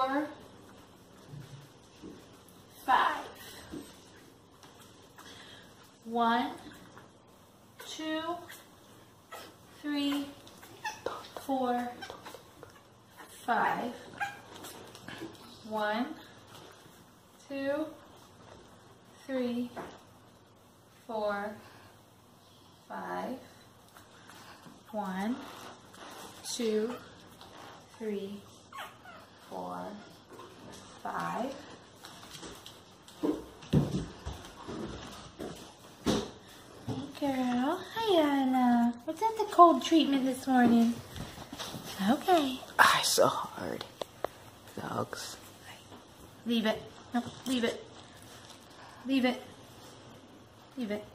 4, 5. 1, 2, 3, 4, 5. 1, 2, 3, 4, 5. 1, 2, 3, 4, 5. Hey girl. Hi Anna. Was that the cold treatment this morning? Okay. Ah, so hard. Dogs. Leave it. No, leave it. Leave it. Leave it.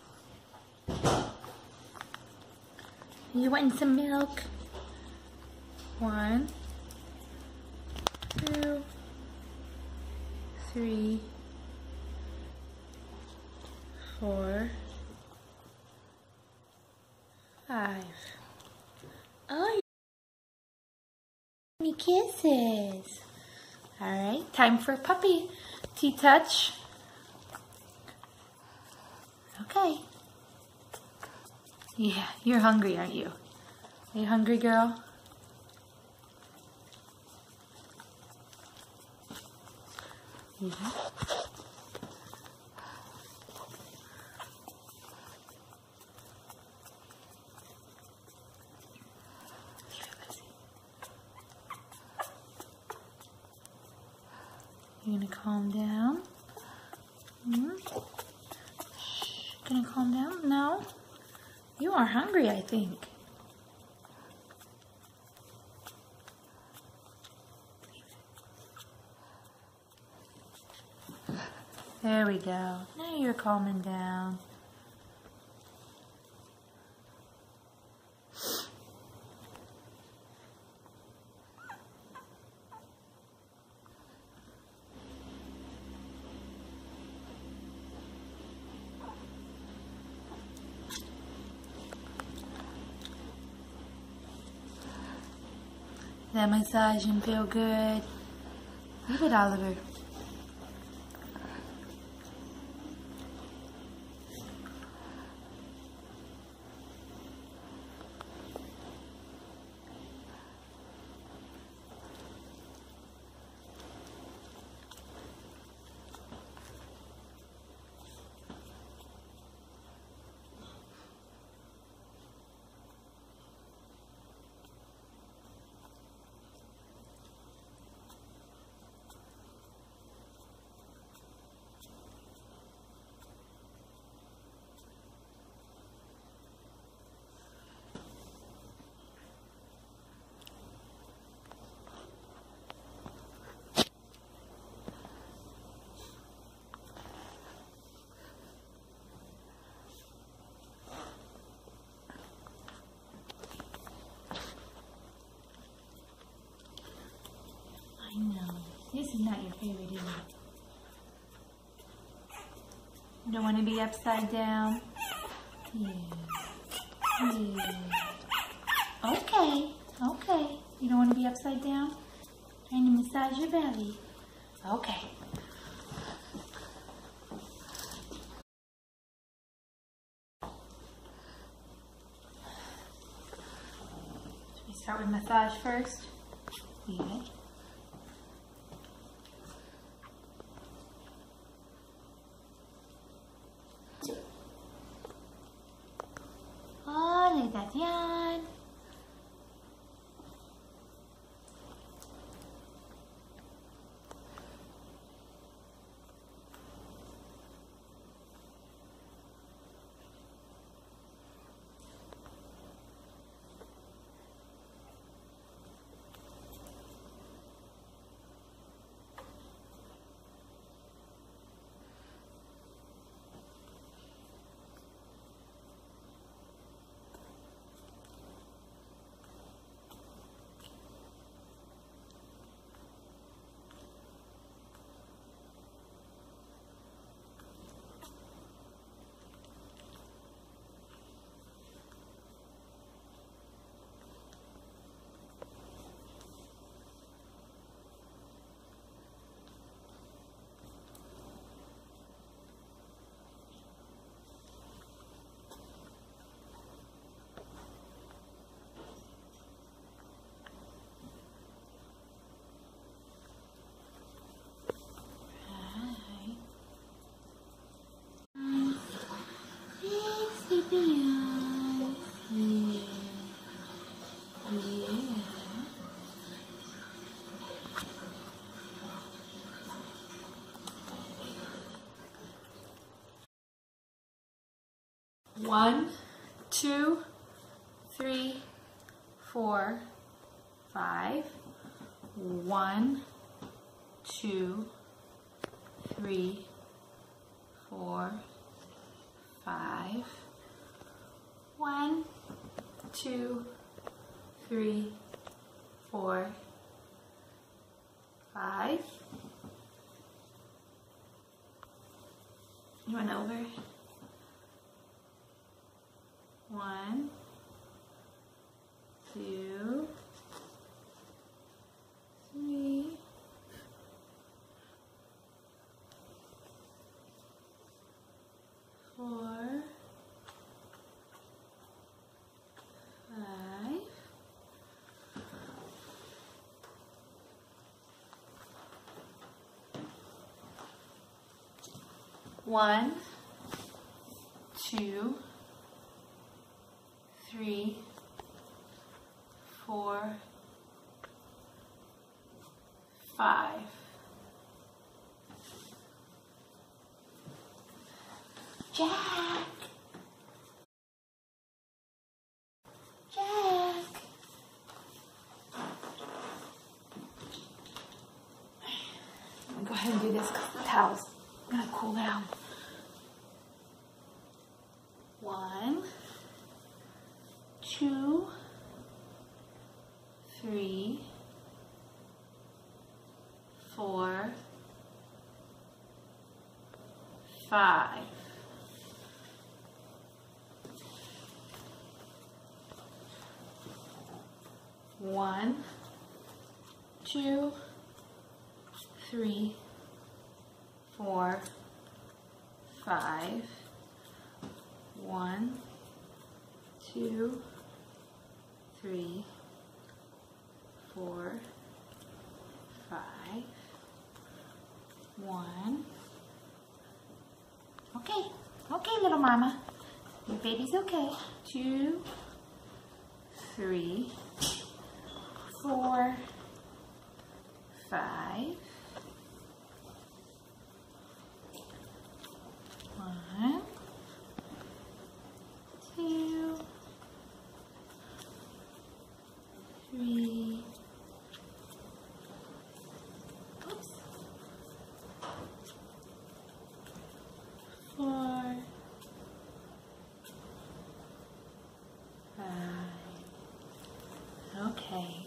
You wanting some milk? 1, 2, 3, 4, 5. Oh, you kisses. All right, time for puppy T-touch. Okay. Yeah, you're hungry, aren't you? Are you hungry, girl? Yeah. You're gonna calm down. Gonna calm down? No. You are hungry, I think. There we go. Now you're calming down. That massage and feel good. Leave it, Oliver. I know. This is not your favorite, is it? You don't want to be upside down? Yeah. Yeah. Okay. Okay. You don't want to be upside down? Trying to massage your belly. Okay. Should we start with massage first? Yeah. Oh, look at that, yan. 3, 4, 5. 1, 2, 3, 4, 5. 1, 2, 3, 4, 5. You want over? 1, 2, 3, 4, 5. 1, 2, 3, 4, 5. Jack! Jack! I'm gonna go ahead and do this because the towel's gonna cool down. 1, 2, 3, 4, 5. 1, 2, 3, 4, 5. 1, 2, 3, 4, 5. 1. Okay, little mama. Your baby's okay. 2, 3, 4, 5. 1, 2, 3. Oops. 4, 5. Okay.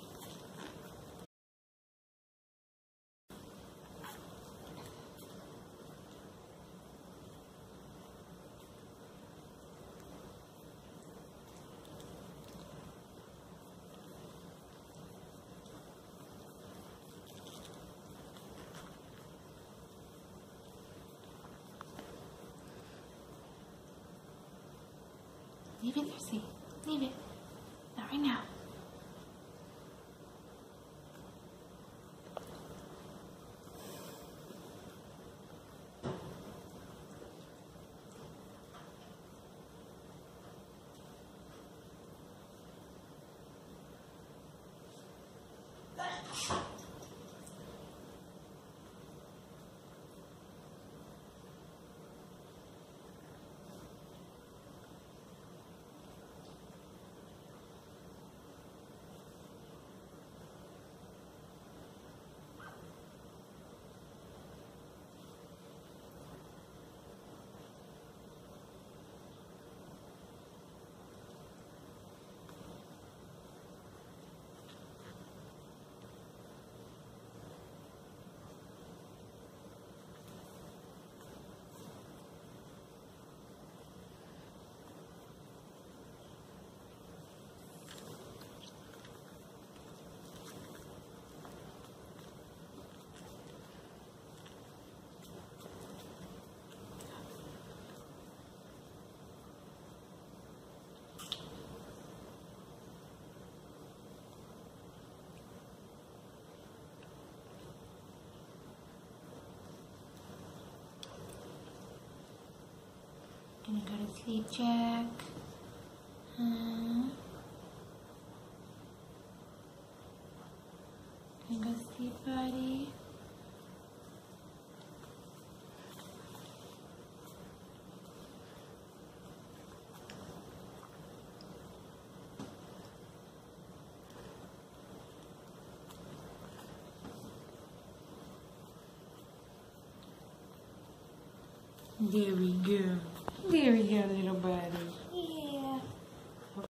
Leave it, Lucy. Leave it. Not right now. Gonna go to sleep, Jack. Gonna go to sleep, buddy. There we go. There we go, little buddy.